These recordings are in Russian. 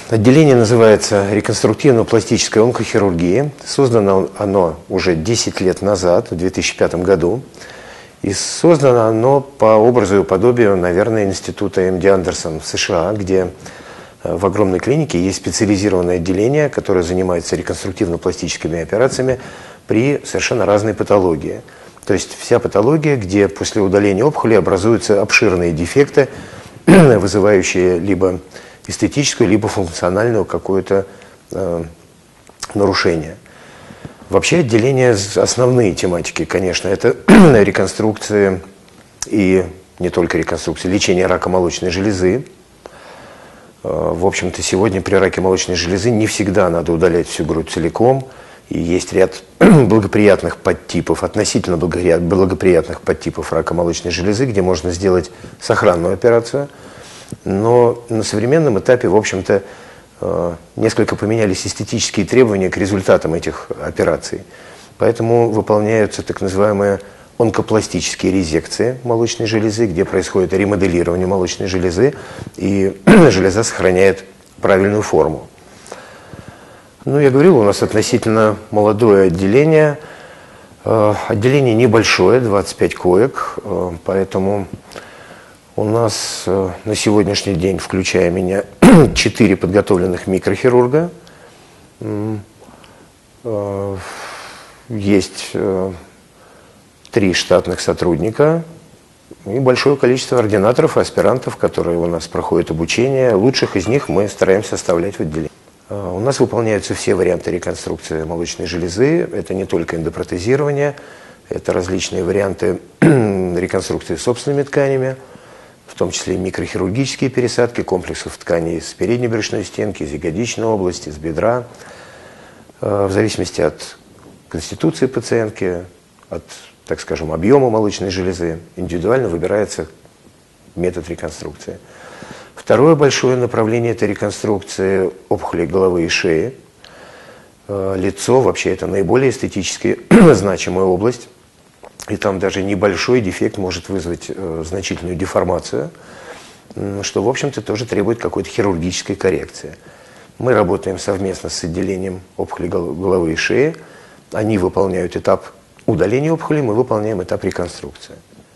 Отделение называется реконструктивно-пластическая онкохирургия. Создано оно уже 10 лет назад, в 2005 году. И создано оно по образу и подобию, наверное, института МД Андерсон в США, где в огромной клинике есть специализированное отделение, которое занимается реконструктивно-пластическими операциями при совершенно разной патологии. То есть вся патология, где после удаления опухоли образуются обширные дефекты, вызывающие либо эстетическую, либо функциональную какое-то нарушение. Вообще отделение, основные тематики, конечно, это реконструкция и не только реконструкция, лечение рака молочной железы. В общем-то, сегодня при раке молочной железы не всегда надо удалять всю грудь целиком. И есть ряд благоприятных подтипов, относительно благоприятных подтипов рака молочной железы, где можно сделать сохранную операцию. Но на современном этапе, в общем-то, несколько поменялись эстетические требования к результатам этих операций. Поэтому выполняются так называемые онкопластические резекции молочной железы, где происходит ремоделирование молочной железы, и железа сохраняет правильную форму. Ну, я говорил, у нас относительно молодое отделение. Отделение небольшое, 25 коек, поэтому у нас на сегодняшний день, включая меня, 4 подготовленных микрохирурга. Есть 3 штатных сотрудника и большое количество ординаторов и аспирантов, которые у нас проходят обучение. Лучших из них мы стараемся оставлять в отделении. У нас выполняются все варианты реконструкции молочной железы. Это не только эндопротезирование, это различные варианты реконструкции собственными тканями, в том числе и микрохирургические пересадки комплексов тканей с передней брюшной стенки, из ягодичной области, с бедра. В зависимости от конституции пациентки, от, так скажем, объема молочной железы, индивидуально выбирается метод реконструкции. Второе большое направление – это реконструкция опухолей головы и шеи. Лицо вообще это наиболее эстетически значимая область. И там даже небольшой дефект может вызвать значительную деформацию, что, в общем-то, тоже требует какой-то хирургической коррекции. Мы работаем совместно с отделением опухолей головы и шеи. Они выполняют этап удаления опухоли, мы выполняем этап реконструкции.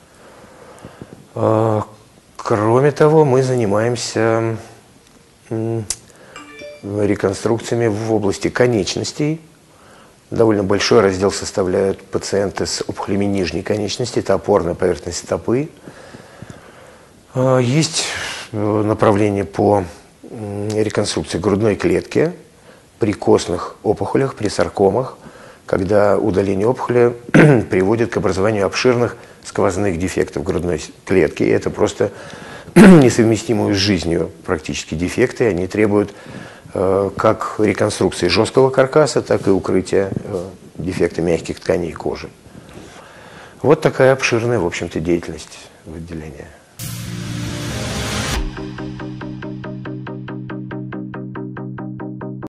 Кроме того, мы занимаемся реконструкциями в области конечностей. Довольно большой раздел составляют пациенты с опухолями нижней конечности, это опорная поверхность стопы. Есть направление по реконструкции грудной клетки при костных опухолях, при саркомах, когда удаление опухоли приводит к образованию обширных сквозных дефектов грудной клетки. И это просто несовместимые с жизнью практически дефекты. Они требуют как реконструкции жесткого каркаса, так и укрытия дефекта мягких тканей и кожи. Вот такая обширная, в общем-то, деятельность в отделении.